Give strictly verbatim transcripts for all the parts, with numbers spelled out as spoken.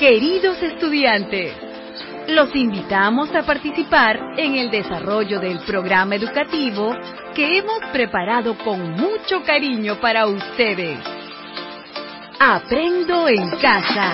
Queridos estudiantes, los invitamos a participar en el desarrollo del programa educativo que hemos preparado con mucho cariño para ustedes. Aprendo en casa.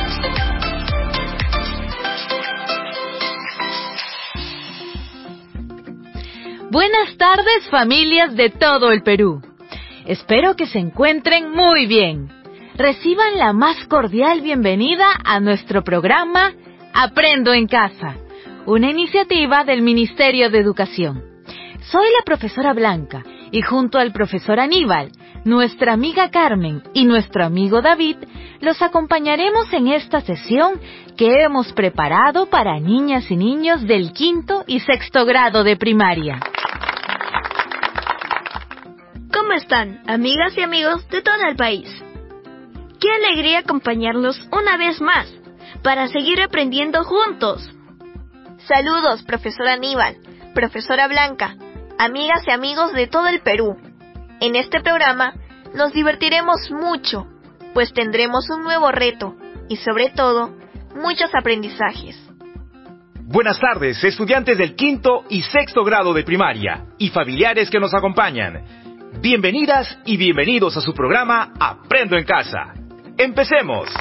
Buenas tardes, familias de todo el Perú. Espero que se encuentren muy bien. Reciban la más cordial bienvenida a nuestro programa Aprendo en Casa, una iniciativa del Ministerio de Educación. Soy la profesora Blanca y junto al profesor Aníbal, nuestra amiga Carmen y nuestro amigo David, los acompañaremos en esta sesión que hemos preparado para niñas y niños del quinto y sexto grado de primaria. ¿Cómo están, amigas y amigos de todo el país? ¡Qué alegría acompañarlos una vez más para seguir aprendiendo juntos! Saludos, profesor Aníbal, profesora Blanca, amigas y amigos de todo el Perú. En este programa nos divertiremos mucho, pues tendremos un nuevo reto y, sobre todo, muchos aprendizajes. Buenas tardes, estudiantes del quinto y sexto grado de primaria y familiares que nos acompañan. Bienvenidas y bienvenidos a su programa Aprendo en Casa. ¡Empecemos!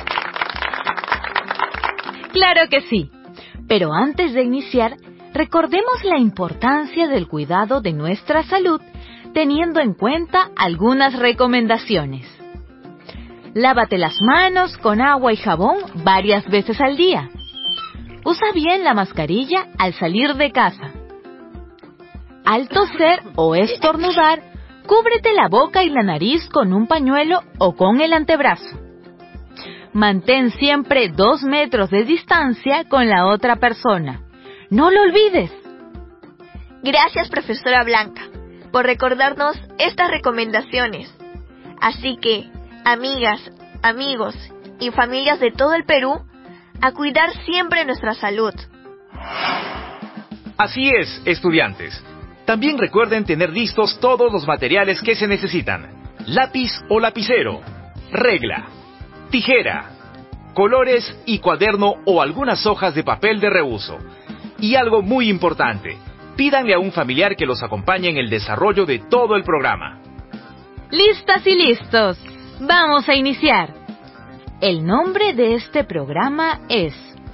Claro que sí, pero antes de iniciar, recordemos la importancia del cuidado de nuestra salud, teniendo en cuenta algunas recomendaciones. Lávate las manos con agua y jabón varias veces al día. Usa bien la mascarilla al salir de casa. Al toser o estornudar, cúbrete la boca y la nariz con un pañuelo o con el antebrazo. Mantén siempre dos metros de distancia con la otra persona. ¡No lo olvides! Gracias, profesora Blanca, por recordarnos estas recomendaciones. Así que, amigas, amigos y familias de todo el Perú, a cuidar siempre nuestra salud. Así es, estudiantes. También recuerden tener listos todos los materiales que se necesitan. Lápiz o lapicero, regla, tijera, colores y cuaderno o algunas hojas de papel de reuso. Y algo muy importante, pídanle a un familiar que los acompañe en el desarrollo de todo el programa. ¡Listas y listos! ¡Vamos a iniciar! El nombre de este programa es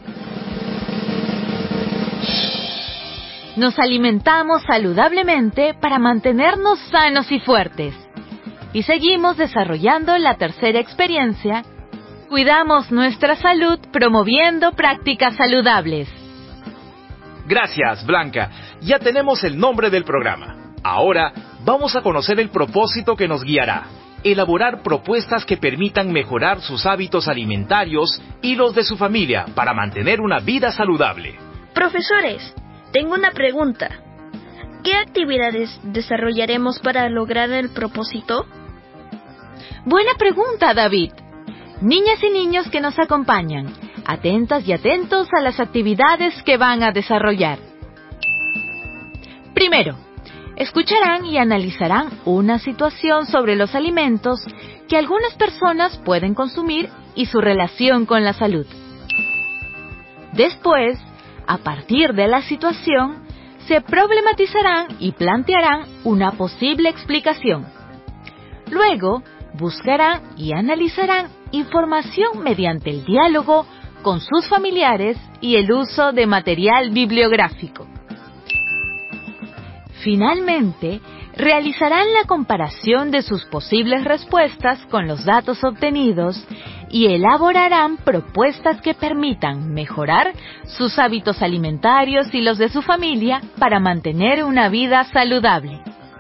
Nos alimentamos saludablemente para mantenernos sanos y fuertes. Y seguimos desarrollando la tercera experiencia. Cuidamos nuestra salud promoviendo prácticas saludables. Gracias, Blanca. Ya tenemos el nombre del programa. Ahora vamos a conocer el propósito que nos guiará. Elaborar propuestas que permitan mejorar sus hábitos alimentarios y los de su familia para mantener una vida saludable. Profesores, tengo una pregunta. ¿Qué actividades desarrollaremos para lograr el propósito? Buena pregunta, David. Niñas y niños que nos acompañan, atentas y atentos a las actividades que van a desarrollar. Primero, escucharán y analizarán una situación sobre los alimentos que algunas personas pueden consumir y su relación con la salud. Después, a partir de la situación, se problematizarán y plantearán una posible explicación. Luego, buscarán y analizarán información mediante el diálogo con sus familiares y el uso de material bibliográfico. Finalmente, realizarán la comparación de sus posibles respuestas con los datos obtenidos y elaborarán propuestas que permitan mejorar sus hábitos alimentarios y los de su familia para mantener una vida saludable.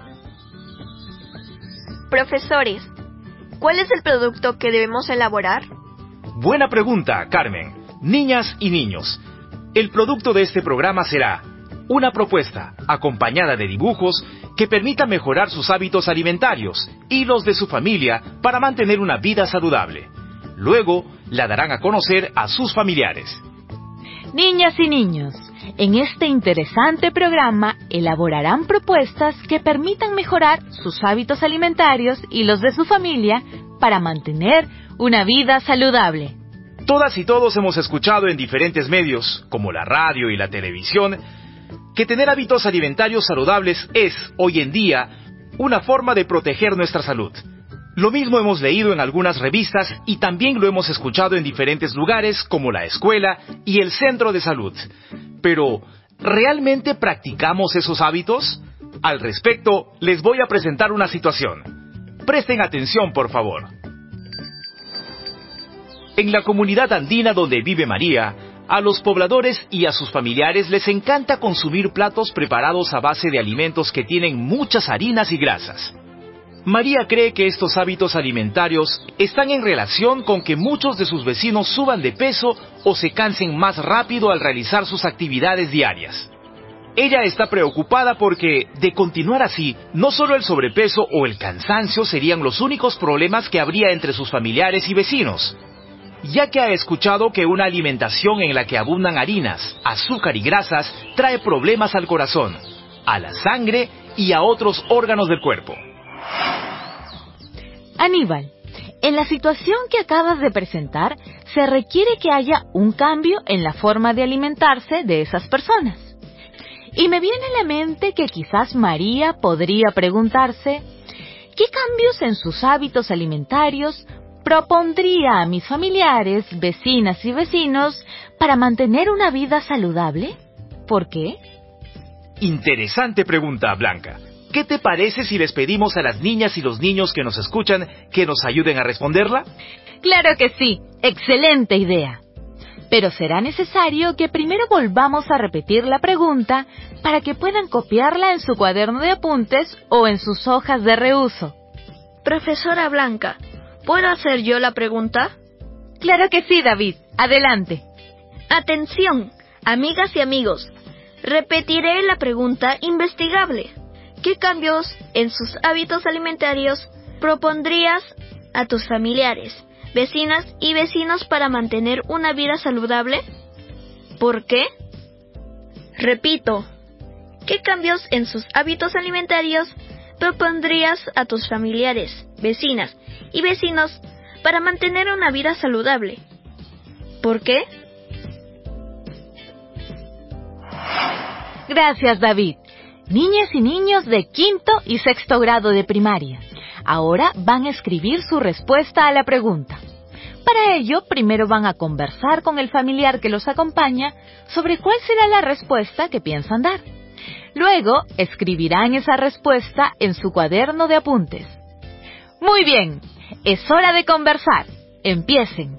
Profesores, ¿cuál es el producto que debemos elaborar? Buena pregunta, Carmen. Niñas y niños, el producto de este programa será una propuesta acompañada de dibujos que permita mejorar sus hábitos alimentarios y los de su familia para mantener una vida saludable. Luego, la darán a conocer a sus familiares. Niñas y niños, en este interesante programa elaborarán propuestas que permitan mejorar sus hábitos alimentarios y los de su familia para mantener una vida saludable. Todas y todos hemos escuchado en diferentes medios, como la radio y la televisión, que tener hábitos alimentarios saludables es, hoy en día, una forma de proteger nuestra salud. Lo mismo hemos leído en algunas revistas y también lo hemos escuchado en diferentes lugares como la escuela y el centro de salud. Pero, ¿realmente practicamos esos hábitos? Al respecto, les voy a presentar una situación. Presten atención, por favor. En la comunidad andina donde vive María, a los pobladores y a sus familiares les encanta consumir platos preparados a base de alimentos que tienen muchas harinas y grasas. María cree que estos hábitos alimentarios están en relación con que muchos de sus vecinos suban de peso o se cansen más rápido al realizar sus actividades diarias. Ella está preocupada porque, de continuar así, no solo el sobrepeso o el cansancio serían los únicos problemas que habría entre sus familiares y vecinos, ya que ha escuchado que una alimentación en la que abundan harinas, azúcar y grasas trae problemas al corazón, a la sangre y a otros órganos del cuerpo. Aníbal, en la situación que acabas de presentar, se requiere que haya un cambio en la forma de alimentarse de esas personas. Y me viene a la mente que quizás María podría preguntarse, ¿qué cambios en sus hábitos alimentarios propondría a mis familiares, vecinas y vecinos para mantener una vida saludable? ¿Por qué? Interesante pregunta, Blanca. ¿Qué te parece si les pedimos a las niñas y los niños que nos escuchan que nos ayuden a responderla? Claro que sí, excelente idea. Pero será necesario que primero volvamos a repetir la pregunta para que puedan copiarla en su cuaderno de apuntes o en sus hojas de reuso. Profesora Blanca, ¿puedo hacer yo la pregunta? Claro que sí, David. Adelante. Atención, amigas y amigos. Repetiré la pregunta investigable. ¿Qué cambios en sus hábitos alimentarios propondrías a tus familiares, vecinas y vecinos para mantener una vida saludable? ¿Por qué? Repito, ¿qué cambios en sus hábitos alimentarios propondrías a tus familiares, vecinas y vecinos para mantener una vida saludable? ¿Por qué? Gracias, David. Niñas y niños de quinto y sexto grado de primaria. Ahora van a escribir su respuesta a la pregunta. Para ello, primero van a conversar con el familiar que los acompaña sobre cuál será la respuesta que piensan dar. Luego, escribirán esa respuesta en su cuaderno de apuntes. Muy bien, es hora de conversar. Empiecen.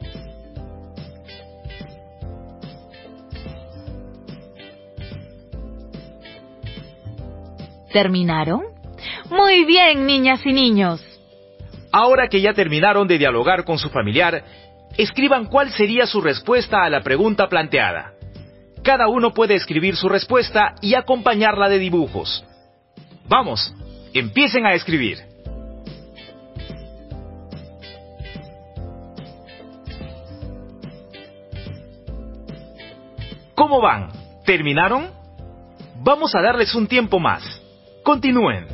¿Terminaron? Muy bien, niñas y niños. Ahora que ya terminaron de dialogar con su familiar, escriban cuál sería su respuesta a la pregunta planteada. Cada uno puede escribir su respuesta y acompañarla de dibujos. Vamos, empiecen a escribir. ¿Cómo van? ¿Terminaron? Vamos a darles un tiempo más. Continúen.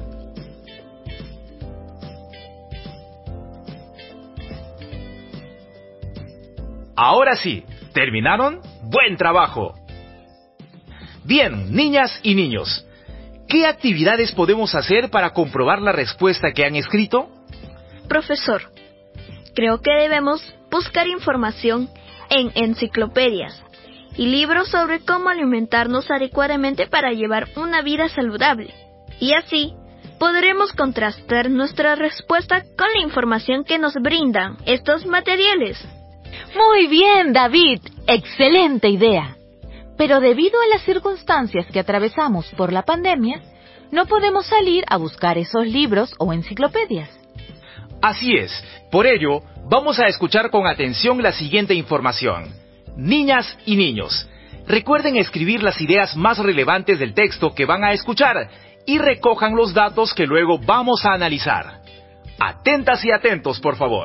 Ahora sí, ¿terminaron? ¡Buen trabajo! Bien, niñas y niños, ¿qué actividades podemos hacer para comprobar la respuesta que han escrito? Profesor, creo que debemos buscar información en enciclopedias y libros sobre cómo alimentarnos adecuadamente para llevar una vida saludable. Y así, podremos contrastar nuestra respuesta con la información que nos brindan estos materiales. Muy bien, David. Excelente idea. Pero debido a las circunstancias que atravesamos por la pandemia, no podemos salir a buscar esos libros o enciclopedias. Así es. Por ello, vamos a escuchar con atención la siguiente información. Niñas y niños, recuerden escribir las ideas más relevantes del texto que van a escuchar y recojan los datos que luego vamos a analizar. Atentas y atentos, por favor.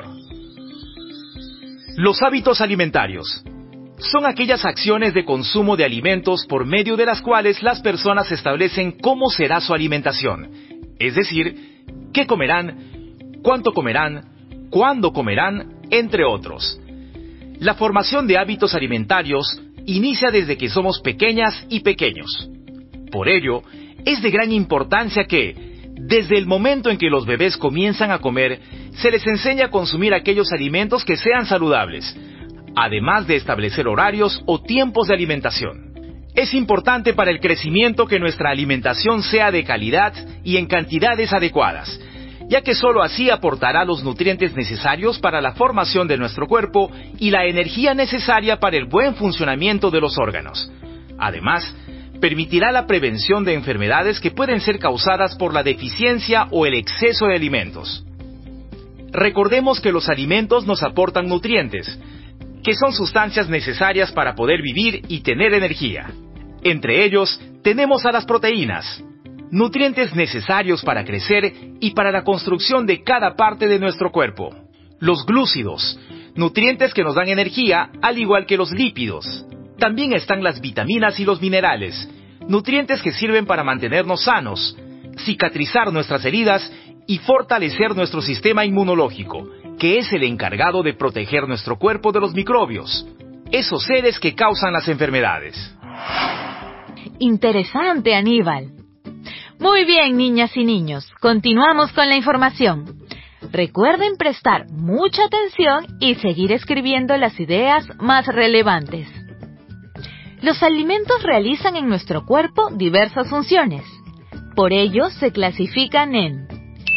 Los hábitos alimentarios son aquellas acciones de consumo de alimentos por medio de las cuales las personas establecen cómo será su alimentación, es decir, qué comerán, cuánto comerán, cuándo comerán, entre otros. La formación de hábitos alimentarios inicia desde que somos pequeñas y pequeños. Por ello, es de gran importancia que, desde el momento en que los bebés comienzan a comer, se les enseña a consumir aquellos alimentos que sean saludables, además de establecer horarios o tiempos de alimentación. Es importante para el crecimiento que nuestra alimentación sea de calidad y en cantidades adecuadas, ya que sólo así aportará los nutrientes necesarios para la formación de nuestro cuerpo y la energía necesaria para el buen funcionamiento de los órganos. Además, permitirá la prevención de enfermedades que pueden ser causadas por la deficiencia o el exceso de alimentos. Recordemos que los alimentos nos aportan nutrientes, que son sustancias necesarias para poder vivir y tener energía. Entre ellos, tenemos a las proteínas, nutrientes necesarios para crecer y para la construcción de cada parte de nuestro cuerpo. Los glúcidos, nutrientes que nos dan energía, al igual que los lípidos. También están las vitaminas y los minerales, nutrientes que sirven para mantenernos sanos, cicatrizar nuestras heridas y fortalecer nuestro sistema inmunológico, que es el encargado de proteger nuestro cuerpo de los microbios, esos seres que causan las enfermedades. Interesante, Aníbal. Muy bien, niñas y niños, continuamos con la información. Recuerden prestar mucha atención y seguir escribiendo las ideas más relevantes. Los alimentos realizan en nuestro cuerpo diversas funciones. Por ello, se clasifican en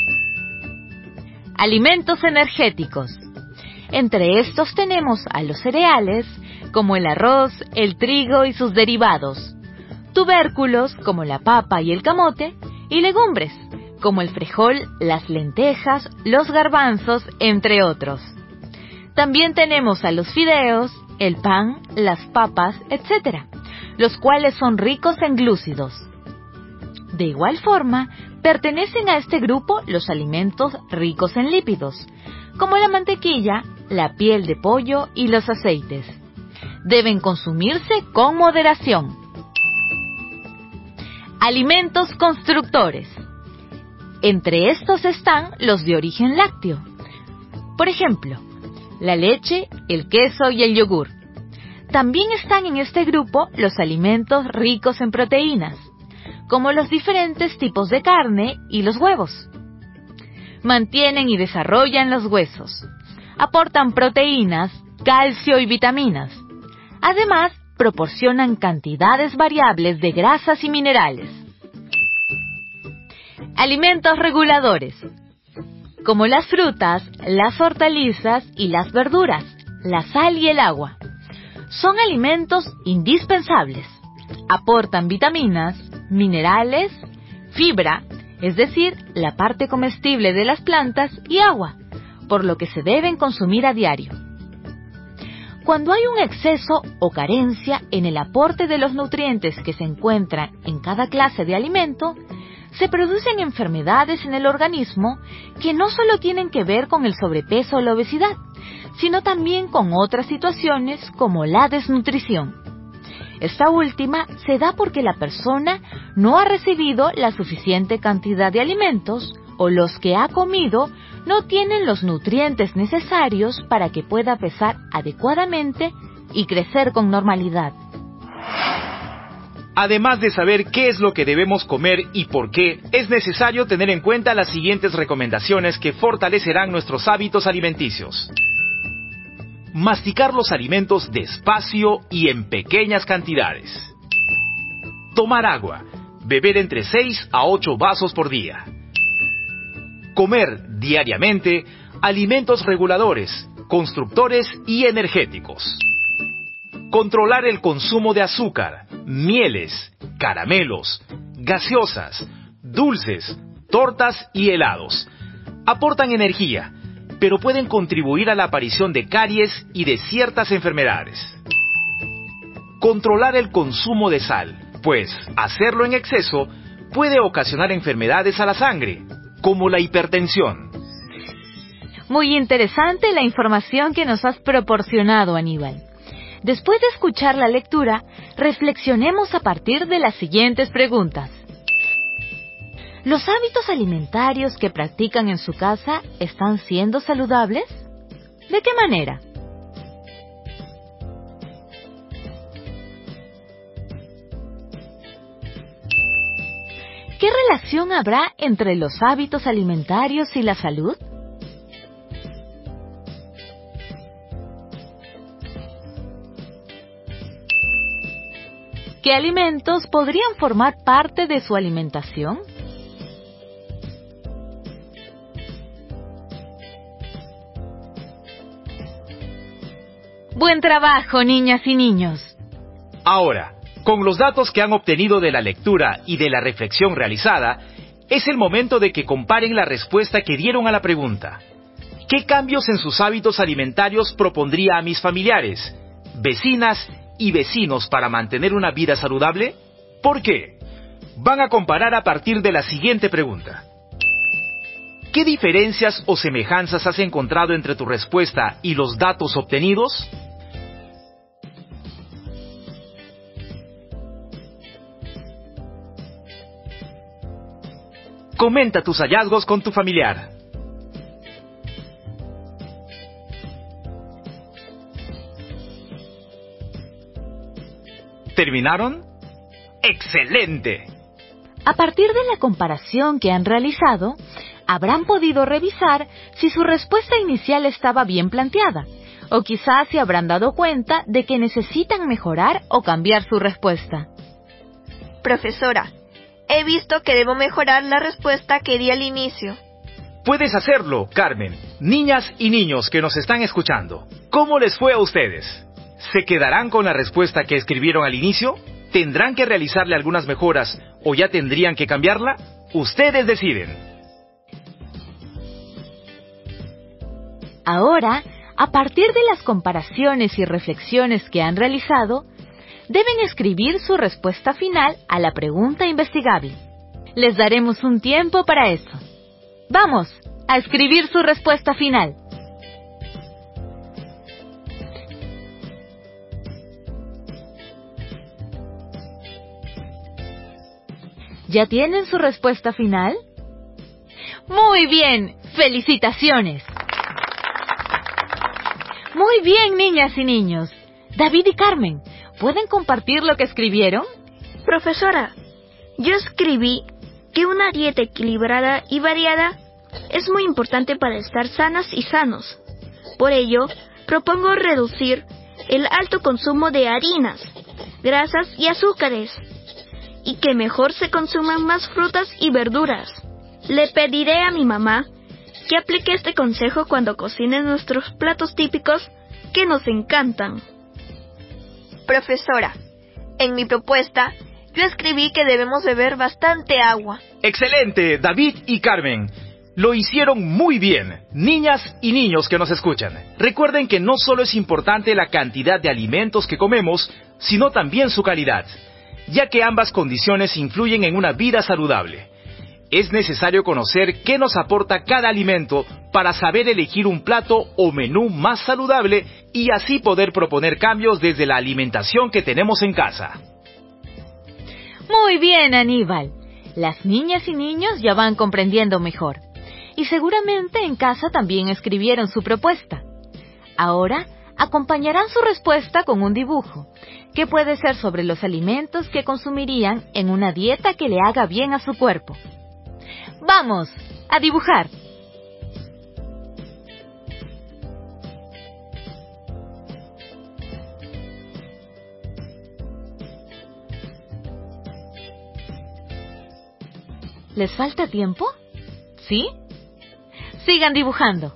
alimentos energéticos. Entre estos tenemos a los cereales, como el arroz, el trigo y sus derivados, tubérculos, como la papa y el camote, y legumbres, como el frijol, las lentejas, los garbanzos, entre otros. También tenemos a los fideos, el pan, las papas, etcétera, los cuales son ricos en glúcidos. De igual forma, pertenecen a este grupo los alimentos ricos en lípidos, como la mantequilla, la piel de pollo y los aceites. Deben consumirse con moderación. Alimentos constructores. Entre estos están los de origen lácteo. Por ejemplo, la leche, el queso y el yogur. También están en este grupo los alimentos ricos en proteínas, como los diferentes tipos de carne y los huevos. Mantienen y desarrollan los huesos. Aportan proteínas, calcio y vitaminas. Además, proporcionan cantidades variables de grasas y minerales. Alimentos reguladores, como las frutas, las hortalizas y las verduras, la sal y el agua. Son alimentos indispensables. Aportan vitaminas, minerales, fibra, es decir, la parte comestible de las plantas, y agua, por lo que se deben consumir a diario. Cuando hay un exceso o carencia en el aporte de los nutrientes que se encuentran en cada clase de alimento, se producen enfermedades en el organismo que no solo tienen que ver con el sobrepeso o la obesidad, sino también con otras situaciones como la desnutrición. Esta última se da porque la persona no ha recibido la suficiente cantidad de alimentos o los que ha comido no tienen los nutrientes necesarios para que pueda pesar adecuadamente y crecer con normalidad. Además de saber qué es lo que debemos comer y por qué, es necesario tener en cuenta las siguientes recomendaciones que fortalecerán nuestros hábitos alimenticios. Masticar los alimentos despacio y en pequeñas cantidades. Tomar agua. Beber entre seis a ocho vasos por día. Comer diariamente alimentos reguladores, constructores y energéticos. Controlar el consumo de azúcar, mieles, caramelos, gaseosas, dulces, tortas y helados. Aportan energía, pero pueden contribuir a la aparición de caries y de ciertas enfermedades. Controlar el consumo de sal, pues hacerlo en exceso puede ocasionar enfermedades a la sangre, como la hipertensión. Muy interesante la información que nos has proporcionado, Aníbal. Después de escuchar la lectura, reflexionemos a partir de las siguientes preguntas. ¿Los hábitos alimentarios que practican en su casa están siendo saludables? ¿De qué manera? ¿qué relación habrá entre los hábitos alimentarios y la salud? ¿Qué alimentos podrían formar parte de su alimentación? Buen trabajo, niñas y niños. Ahora, con los datos que han obtenido de la lectura y de la reflexión realizada, es el momento de que comparen la respuesta que dieron a la pregunta. ¿Qué cambios en sus hábitos alimentarios propondría a mis familiares, vecinas y vecinos para mantener una vida saludable? ¿Por qué? Van a comparar a partir de la siguiente pregunta. ¿Qué diferencias o semejanzas has encontrado entre tu respuesta y los datos obtenidos? Comenta tus hallazgos con tu familiar. ¿Terminaron? ¡Excelente! A partir de la comparación que han realizado, habrán podido revisar si su respuesta inicial estaba bien planteada, o quizás se habrán dado cuenta de que necesitan mejorar o cambiar su respuesta. Profesora, he visto que debo mejorar la respuesta que di al inicio. Puedes hacerlo, Carmen. Niñas y niños que nos están escuchando, ¿cómo les fue a ustedes? ¿Se quedarán con la respuesta que escribieron al inicio? ¿Tendrán que realizarle algunas mejoras o ya tendrían que cambiarla? Ustedes deciden. Ahora, a partir de las comparaciones y reflexiones que han realizado, deben escribir su respuesta final a la pregunta investigable. Les daremos un tiempo para eso. ¡Vamos a escribir su respuesta final! ¿Ya tienen su respuesta final? ¡Muy bien! ¡Felicitaciones! Muy bien, niñas y niños. David y Carmen, ¿pueden compartir lo que escribieron? Profesora, yo escribí que una dieta equilibrada y variada es muy importante para estar sanas y sanos. Por ello, propongo reducir el alto consumo de harinas, grasas y azúcares, y que mejor se consuman más frutas y verduras. Le pediré a mi mamá que aplique este consejo cuando cocine nuestros platos típicos que nos encantan. Profesora, en mi propuesta, yo escribí que debemos beber bastante agua. ¡Excelente, David y Carmen! Lo hicieron muy bien, niñas y niños que nos escuchan. Recuerden que no solo es importante la cantidad de alimentos que comemos, sino también su calidad, ya que ambas condiciones influyen en una vida saludable. Es necesario conocer qué nos aporta cada alimento para saber elegir un plato o menú más saludable y así poder proponer cambios desde la alimentación que tenemos en casa. Muy bien, Aníbal. Las niñas y niños ya van comprendiendo mejor. Y seguramente en casa también escribieron su propuesta. Ahora acompañarán su respuesta con un dibujo, que puede ser sobre los alimentos que consumirían en una dieta que le haga bien a su cuerpo. ¡Vamos a dibujar! ¿Les falta tiempo? ¿Sí? Sigan dibujando.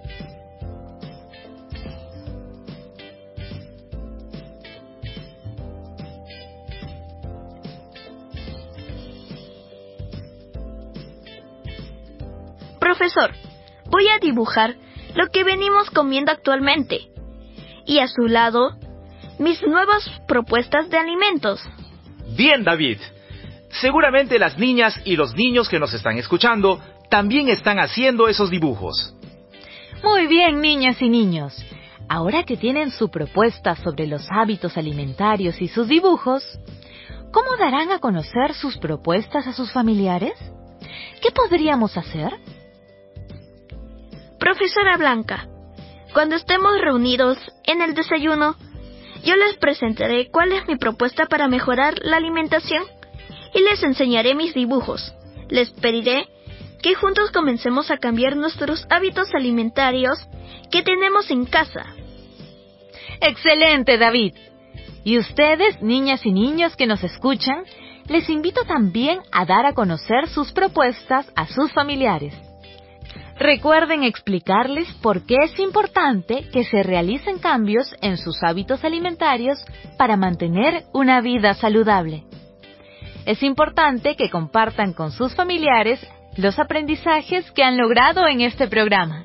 Profesor, voy a dibujar lo que venimos comiendo actualmente y a su lado mis nuevas propuestas de alimentos. Bien, David. Seguramente las niñas y los niños que nos están escuchando también están haciendo esos dibujos. Muy bien, niñas y niños. Ahora que tienen su propuesta sobre los hábitos alimentarios y sus dibujos, ¿cómo darán a conocer sus propuestas a sus familiares? ¿Qué podríamos hacer? Profesora Blanca, cuando estemos reunidos en el desayuno, yo les presentaré cuál es mi propuesta para mejorar la alimentación y les enseñaré mis dibujos. Les pediré que juntos comencemos a cambiar nuestros hábitos alimentarios que tenemos en casa. ¡Excelente, David! Y ustedes, niñas y niños que nos escuchan, les invito también a dar a conocer sus propuestas a sus familiares. Recuerden explicarles por qué es importante que se realicen cambios en sus hábitos alimentarios para mantener una vida saludable. Es importante que compartan con sus familiares los aprendizajes que han logrado en este programa.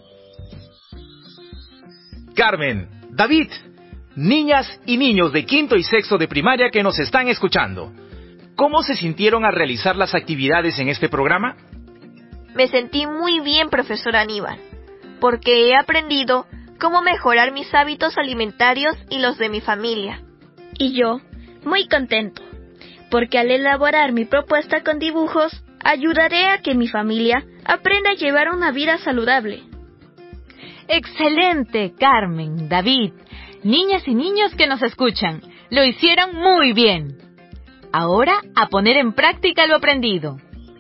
Carmen, David, niñas y niños de quinto y sexto de primaria que nos están escuchando, ¿cómo se sintieron al realizar las actividades en este programa? Me sentí muy bien, profesor Aníbal, porque he aprendido cómo mejorar mis hábitos alimentarios y los de mi familia. Y yo, muy contento, porque al elaborar mi propuesta con dibujos, ayudaré a que mi familia aprenda a llevar una vida saludable. ¡Excelente, Carmen, David! Niñas y niños que nos escuchan, lo hicieron muy bien. Ahora, a poner en práctica lo aprendido.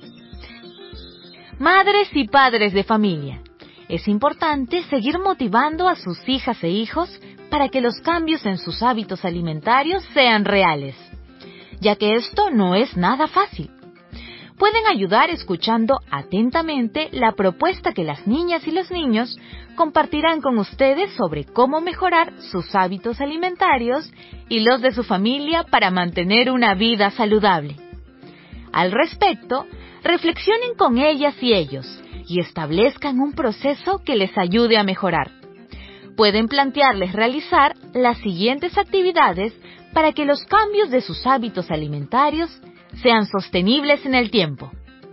Madres y padres de familia, es importante seguir motivando a sus hijas e hijos para que los cambios en sus hábitos alimentarios sean reales, ya que esto no es nada fácil. Pueden ayudar escuchando atentamente la propuesta que las niñas y los niños compartirán con ustedes sobre cómo mejorar sus hábitos alimentarios y los de su familia para mantener una vida saludable. Al respecto, reflexionen con ellas y ellos y establezcan un proceso que les ayude a mejorar. Pueden plantearles realizar las siguientes actividades para que los cambios de sus hábitos alimentarios sean sostenibles en el tiempo.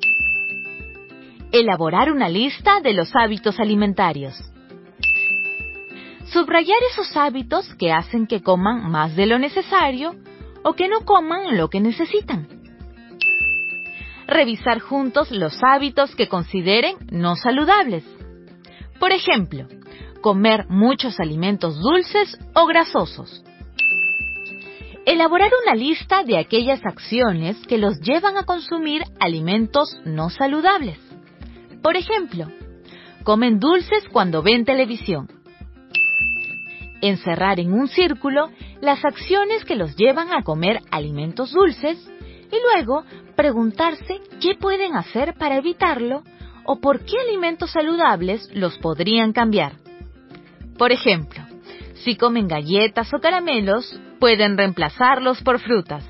Elaborar una lista de los hábitos alimentarios. Subrayar esos hábitos que hacen que coman más de lo necesario o que no coman lo que necesitan. Revisar juntos los hábitos que consideren no saludables. Por ejemplo, comer muchos alimentos dulces o grasosos. Elaborar una lista de aquellas acciones que los llevan a consumir alimentos no saludables. Por ejemplo, comen dulces cuando ven televisión. Encerrar en un círculo las acciones que los llevan a comer alimentos dulces y luego preguntarse qué pueden hacer para evitarlo o por qué alimentos saludables los podrían cambiar. Por ejemplo, si comen galletas o caramelos, pueden reemplazarlos por frutas.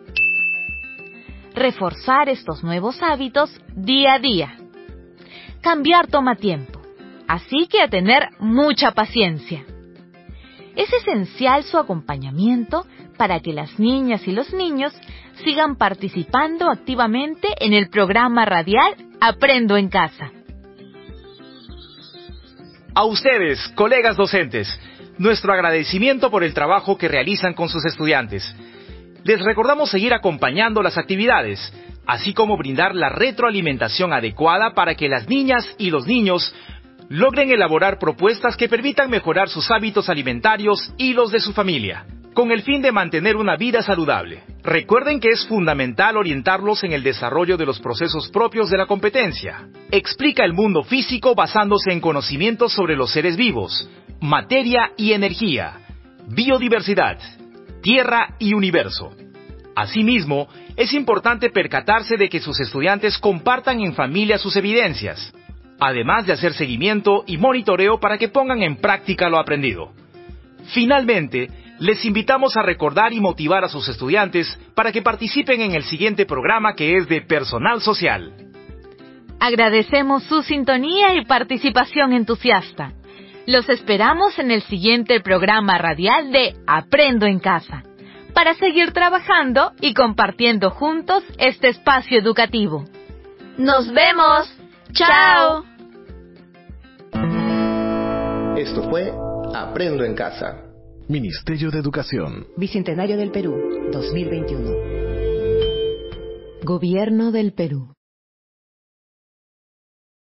Reforzar estos nuevos hábitos día a día. Cambiar toma tiempo, así que a tener mucha paciencia. Es esencial su acompañamiento para que las niñas y los niños sigan participando activamente en el programa radial Aprendo en Casa. A ustedes, colegas docentes, nuestro agradecimiento por el trabajo que realizan con sus estudiantes. Les recordamos seguir acompañando las actividades, así como brindar la retroalimentación adecuada para que las niñas y los niños logren elaborar propuestas que permitan mejorar sus hábitos alimentarios y los de su familia, con el fin de mantener una vida saludable. Recuerden que es fundamental orientarlos en el desarrollo de los procesos propios de la competencia. Explica el mundo físico basándose en conocimientos sobre los seres vivos, materia y energía, biodiversidad, tierra y universo. Asimismo, es importante percatarse de que sus estudiantes compartan en familia sus evidencias, además de hacer seguimiento y monitoreo para que pongan en práctica lo aprendido. Finalmente, les invitamos a recordar y motivar a sus estudiantes para que participen en el siguiente programa que es de personal social. Agradecemos su sintonía y participación entusiasta. Los esperamos en el siguiente programa radial de Aprendo en Casa, para seguir trabajando y compartiendo juntos este espacio educativo. ¡Nos vemos! ¡Chao! Esto fue Aprendo en Casa. Ministerio de Educación. Bicentenario del Perú, dos mil veintiuno. Gobierno del Perú.